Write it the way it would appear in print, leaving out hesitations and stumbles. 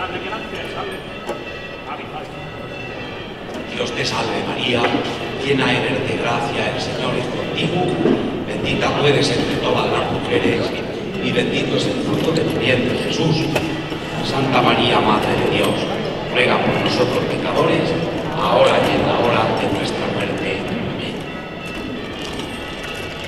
Dios te salve María, llena eres de gracia, el Señor es contigo, bendita tú eres entre todas las mujeres, y bendito es el fruto de tu vientre Jesús. Santa María, Madre de Dios, ruega por nosotros pecadores, ahora y en la hora de nuestra